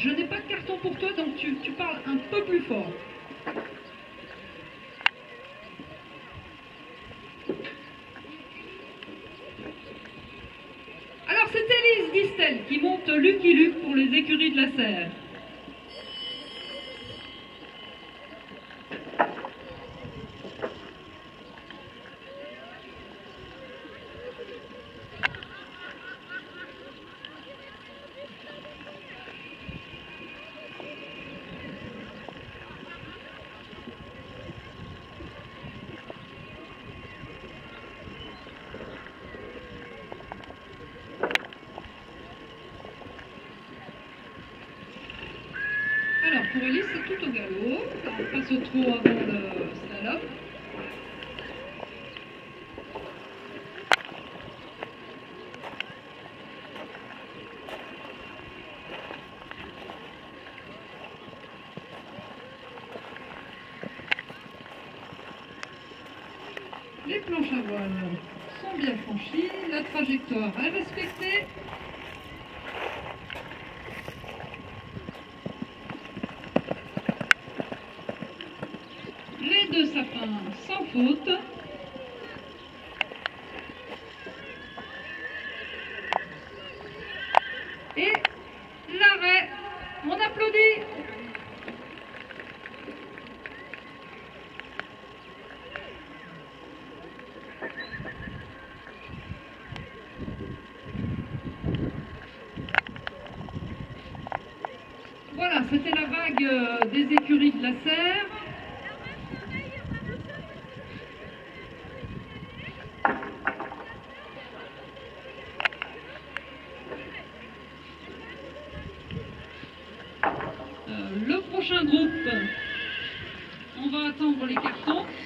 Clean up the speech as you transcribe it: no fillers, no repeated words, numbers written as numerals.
Je n'ai pas de carton pour toi, donc tu parles un peu plus fort. Alors c'est Élise Distel qui monte Lucky Luke pour les écuries de la Serre. Alors pour Élise, c'est tout au galop. On passe au trot avant le slalom. Les planches à voile sont bien franchies, la trajectoire est respectée. Les deux sapins sans faute. Et l'arrêt, on applaudit. Voilà, c'était la vague des écuries de la Serre. Le prochain groupe, on va attendre les cartons.